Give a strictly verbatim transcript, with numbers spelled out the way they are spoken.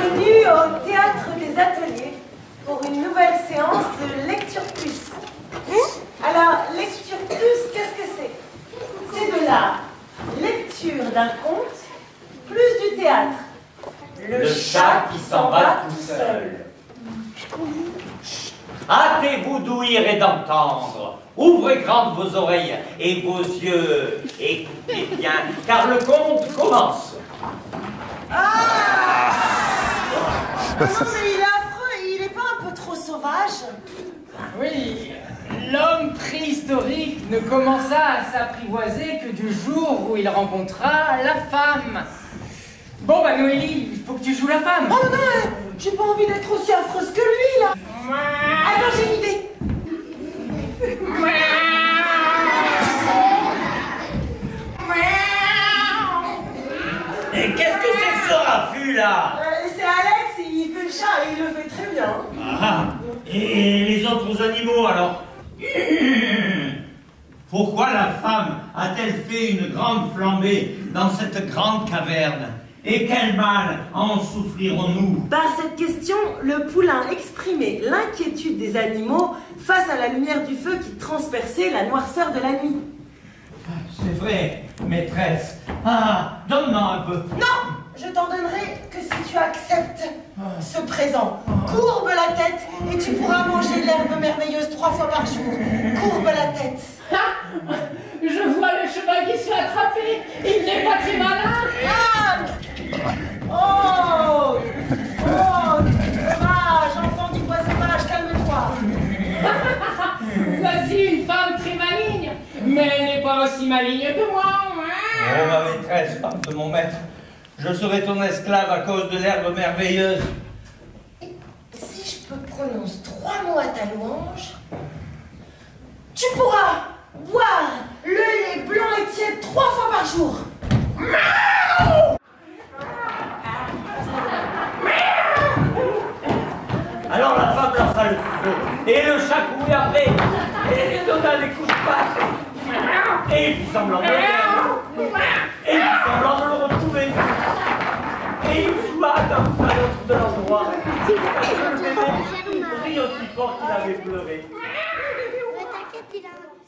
Bienvenue au Théâtre des Ateliers pour une nouvelle séance de lecture plus. Alors, lecture plus, qu'est-ce que c'est? C'est de la lecture d'un conte plus du théâtre. Le, Le chat qui s'en va tout seul. Hâtez-vous d'ouïr et d'entendre. Ouvrez grandes vos oreilles et vos yeux. Écoutez bien, car le conte commence. Ah! Non, mais il est affreux et il n'est pas un peu trop sauvage? Oui, l'homme préhistorique ne commença à s'apprivoiser que du jour où il rencontra la femme. Bon, bah Noélie, il faut que tu joues la femme. Oh non, euh, j'ai pas envie d'être aussi affreuse que lui, là. Attends, j'ai une idée. Et qu'est-ce que c'est que ce raffut, là? euh, C'est Alex, il fait le chat et il le fait très bien. Ah, et les autres animaux, alors? Pourquoi la femme a-t-elle fait une grande flambée dans cette grande caverne? Et quel mal en souffrirons-nous? Par cette question, le poulain exprimait l'inquiétude des animaux face à la lumière du feu qui transperçait la noirceur de la nuit. C'est vrai, maîtresse. Ah, donne-moi un peu. Non! Je t'en donnerai que si tu acceptes ce présent. Courbe la tête et tu pourras manger l'herbe merveilleuse trois fois par jour. Courbe la tête. Ah, je vois le cheval qui se fait attraper. Il n'est pas très malin. Ah! Oh! Oh! Dommage, enfant du bois sauvage, calme-toi. Voici une femme très maligne, mais elle n'est pas aussi maligne que moi. Oh, ma maîtresse, femme de mon maître, je serai ton esclave à cause de l'herbe merveilleuse. Si je peux prononcer trois mots à ta louange, tu pourras boire le lait blanc et tiède trois fois par jour. Alors la femme lança le couteau, et le chat courut après, et lui donna des coups de patte, et il fit semblant de le et il fit semblant de le retrouver, et il joua d'un bout à l'autre de l'endroit, jusqu'à ce que le bébé rit aussi fort qu'il avait pleuré. Mais t'inquiète, il a...